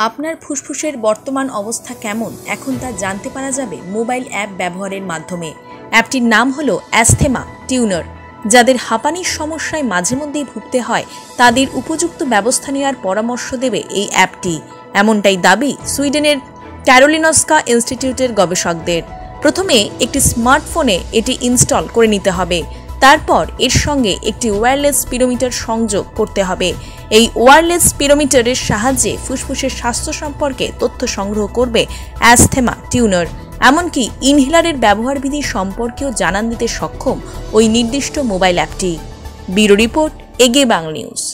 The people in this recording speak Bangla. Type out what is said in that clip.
আপনার ফুসফুসের বর্তমান অবস্থা কেমন এখন তা জানতে পারা যাবে মোবাইল অ্যাপ ব্যবহারের মাধ্যমে। অ্যাপটির নাম হলো অ্যাস্থেমা টিউনার। যাদের হাঁপানির সমস্যায় মাঝে মধ্যেই ভুগতে হয় তাদের উপযুক্ত ব্যবস্থা নেওয়ার পরামর্শ দেবে এই অ্যাপটি, এমনটাই দাবি সুইডেনের ক্যারোলিনস্কা ইনস্টিটিউটের গবেষকদের। প্রথমে একটি স্মার্টফোনে এটি ইনস্টল করে নিতে হবে, তারপর এর সঙ্গে একটি ওয়্যারলেস স্পিরোমিটার সংযোগ করতে হবে। এই ওয়্যারলেস স্পিরোমিটারের সাহায্যে ফুসফুসের স্বাস্থ্য সম্পর্কে তথ্য সংগ্রহ করবে অ্যাস্থেমা টিউনার। এমনকি ইনহেলারের ব্যবহারবিধি সম্পর্কেও জানান দিতে সক্ষম ওই নির্দিষ্ট মোবাইল অ্যাপটি। ব্যুরো রিপোর্ট, এগে বাংলা নিউজ।